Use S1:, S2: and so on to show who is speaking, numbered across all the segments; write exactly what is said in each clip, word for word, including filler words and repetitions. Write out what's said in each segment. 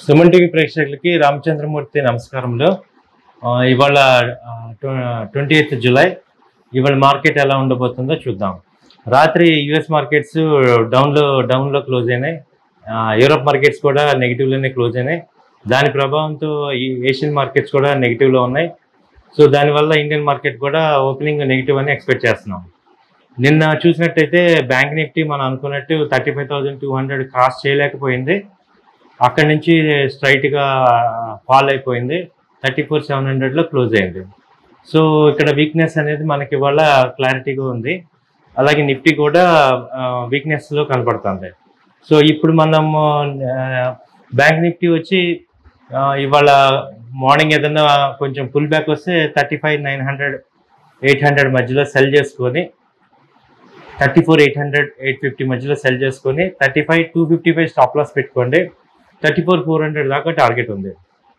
S1: Suman TV ప్రేక్షకులకి రామచంద్రమూర్తి నమస్కారంలో. ఇవాళ ట్వంటీ ఎయిత్ జూలై ఇవాళ మార్కెట్ ఎలా ఉండబోతుందో చూద్దాం. రాత్రి యుఎస్ మార్కెట్స్ డౌన్లో డౌన్లో క్లోజ్ అయినాయి. యూరోప్ మార్కెట్స్ కూడా నెగిటివ్లోనే క్లోజ్ అయినాయి. దాని ప్రభావంతో ఈ ఏషియన్ మార్కెట్స్ కూడా నెగిటివ్లో ఉన్నాయి. సో దానివల్ల ఇండియన్ మార్కెట్ కూడా ఓపెనింగ్ నెగిటివ్ అని ఎక్స్పెక్ట్ చేస్తున్నాం. నిన్న చూసినట్టయితే బ్యాంక్ నిఫ్టీ మనం అనుకున్నట్టు thirty five thousand two hundred cross చేయలేకపోయింది. అక్కడి నుంచి స్ట్రైట్గా ఫాల్ అయిపోయింది. థర్టీ ఫోర్ సెవెన్ హండ్రెడ్లో క్లోజ్ అయింది. సో ఇక్కడ వీక్నెస్ అనేది మనకి ఇవాళ క్లారిటీగా ఉంది. అలాగే నిఫ్టీ కూడా వీక్నెస్లో కనపడుతుంది. సో ఇప్పుడు మనం బ్యాంక్ నిఫ్టీ వచ్చి ఇవాళ మార్నింగ్ ఏదన్నా కొంచెం పుల్ బ్యాక్ వస్తే thirty five nine hundred eight hundred మధ్యలో సెల్ చేసుకొని thirty four eight hundred eight fifty మధ్యలో సెల్ చేసుకొని thirty five two fifty five stop loss పెట్టుకోండి. థర్టీ ఫోర్ ఫోర్ హండ్రెడ్ దాకా టార్గెట్ ఉంది.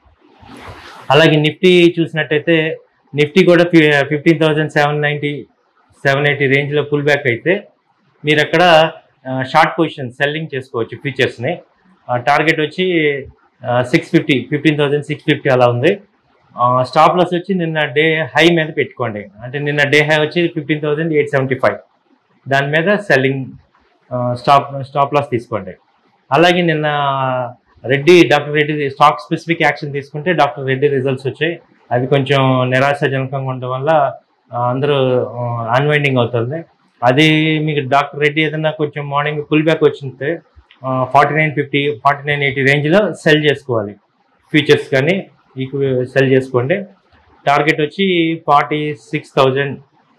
S1: అలాగే నిఫ్టీ చూసినట్టయితే నిఫ్టీ కూడా fifteen thousand seven ninety seven eighty రేంజ్లో పుల్ బ్యాక్ అయితే మీరు అక్కడ షార్ట్ పొజిషన్ సెల్లింగ్ చేసుకోవచ్చు. ఫీచర్స్ని టార్గెట్ వచ్చి six fifty fifteen thousand six fifty అలా ఉంది. స్టాప్ లాస్ వచ్చి నిన్న డే హై మీద పెట్టుకోండి. అంటే నిన్న డే హై వచ్చి fifteen thousand eight seventy five దాని మీద సెల్లింగ్ స్టాప్ స్టాప్ లాస్ తీసుకోండి. అలాగే నిన్న Reddy doctor Reddy stock specific action తీసుకుంటే డాక్టర్ రెడ్డి రిజల్ట్స్ వచ్చాయి. అవి కొంచెం నిరాశాజనకంగా ఉండడం వల్ల అందరూ అన్వైండింగ్ అవుతుంది. అది మీకు డాక్టర్ రెడ్డి ఏదైనా కొంచెం మార్నింగ్ పుల్ బ్యాక్ వచ్చింటే forty nine fifty forty nine eighty రేంజ్లో సెల్ చేసుకోవాలి. ఫ్యూచర్స్ కానీ ఈక్వి సెల్ చేసుకోండి. టార్గెట్ వచ్చి ఫార్టీ సిక్స్ థౌజండ్.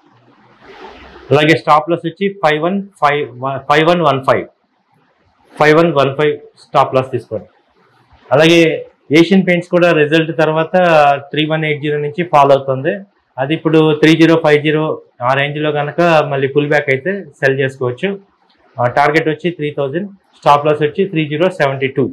S1: అలాగే స్టాప్ లాస్ వచ్చి five one five five one one five five one one five stop loss తీసుకోండి. అలాగే ఏషియన్ పెయింట్స్ కూడా రిజల్ట్ తర్వాత త్రీ వన్ ఎయిట్ జీరో నుంచి ఫాలో అవుతుంది. అది ఇప్పుడు త్రీ జీరో ఫైవ్ జీరో ఆ రేంజ్లో కనుక మళ్ళీ పుల్ బ్యాక్ అయితే సెల్ చేసుకోవచ్చు. టార్గెట్ వచ్చి త్రీ థౌజండ్ స్టాప్ లాస్ వచ్చి త్రీ జీరో సెవెంటీ టూ.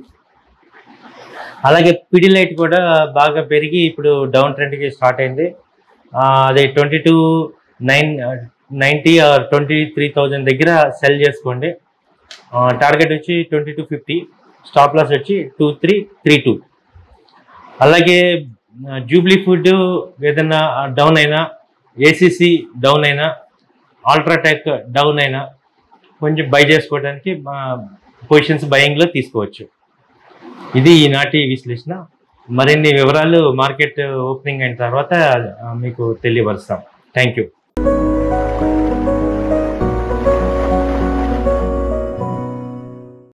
S1: అలాగే పిడిలైట్ కూడా బాగా పెరిగి ఇప్పుడు డౌన్ ట్రెండ్కి స్టార్ట్ అయింది. అదే twenty two nine ninety or twenty three thousand దగ్గర సెల్ చేసుకోండి. టార్గెట్ వచ్చి twenty two fifty stop loss వచ్చి టూ త్రీ త్రీ టూ. అలాగే జూబ్లీ ఫుడ్ ఏదైనా డౌన్ అయినా, ఏసీసీ డౌన్ అయినా, అల్ట్రాటెక్ డౌన్ అయినా కొంచెం బై చేసుకోవడానికి పొజిషన్స్ బయింగ్లో తీసుకోవచ్చు. ఇది ఈనాటి విశ్లేషణ. మరిన్ని వివరాలు మార్కెట్ ఓపెనింగ్ అయిన తర్వాత మీకు తెలియపరుస్తాం. Thank you.